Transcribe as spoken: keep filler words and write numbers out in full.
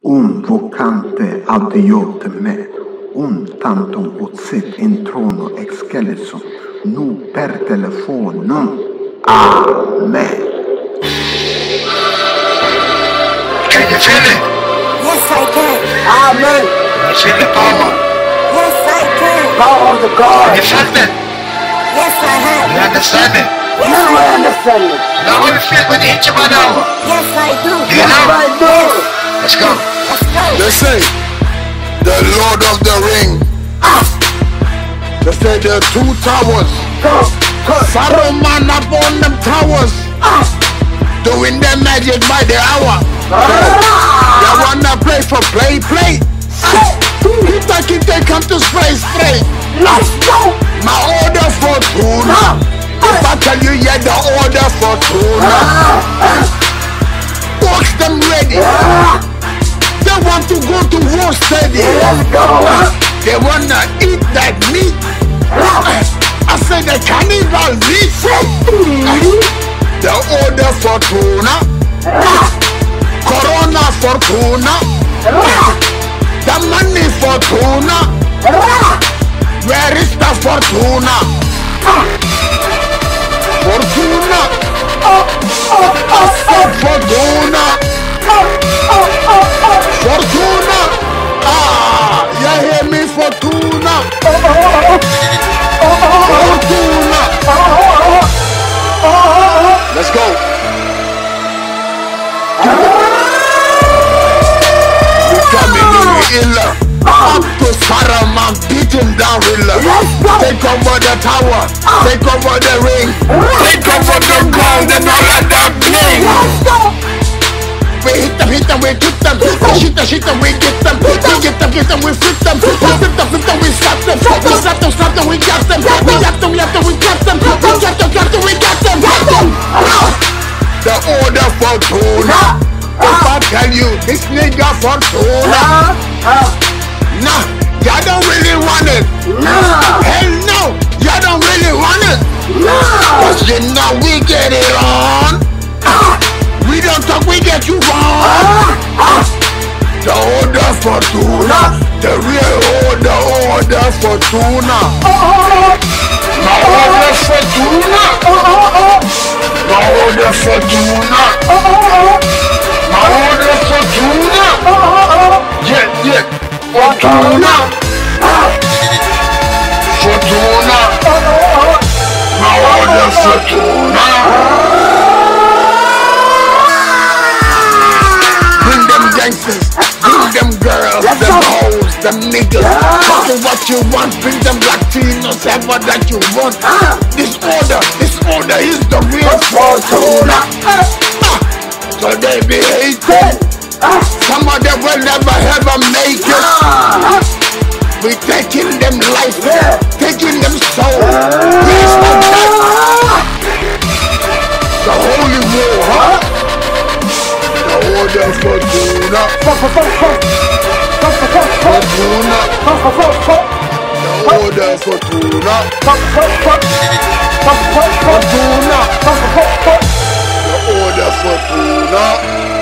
un vocante audiot me, un tantum ut sit in trono excelso, nu per telefonum. Amen. Can you feel it? Yes, I can. Amen. You feel the power? Yes, I can. Power of the God. You felt it? Yes, I have. You understand it? Yes, Now I I do. understand it. Now what you feel when you hit your one hour? Yes, I do. You know? I do. Let's go. Let's go. They say, the Lord of the Ring. They say the two towers. Saruman upon them towers. Doing their magic by the hour. They wanna play for play, play. Kita kita come to spray, spray. Let's go. My order for tuna. If I tell you, yeah, the order for tuna. Box them ready. They want to go to war steady. Let's go. They wanna eat that meat. I say the cannibal meat. The order for tuna. Corona for tuna. The money for tuna. Where is the fortuna? Fortuna. Fortuna. Fortuna. Ah, you hear me, fortuna. Fortuna. Let's go. We coming in with iller. Up to Saruman, beat him down Rilla. Take over the tower, take over the ring, take over the ground and all of that bling. We hit them, hit them, we hit them, we shit them, shit them, we get them, we get them, get them, we flip them, we flip them, flip them, we slap them, we slap them, slap them, we got them, we got them, we got them, we got them, we got them, got them, we got them, got them. The order for tuna. If I tell you this nigga for tuna, nah, y'all don't really want it. Hell no, y'all don't really want it. Cause you know we get it on. We don't talk, we get you wrong. The order for tuna, the real order, order for tuna. My order for tuna. My order for tuna. My order for tuna. Yeah, yeah. Fortuna. Fortuna. My order fortuna. Bring them gangsters, bring them girls, them hoes, them niggas. Talk to what you want, bring them Latinos, ever that you want. This order, this order is the real fortuna. So they be hated. Some of them will never ever make it. We taking them life, taking them soul. Yes, like that. The holy war, huh? The order for tuna. Fortuna. The order for tuna. Fortuna. The order for tuna.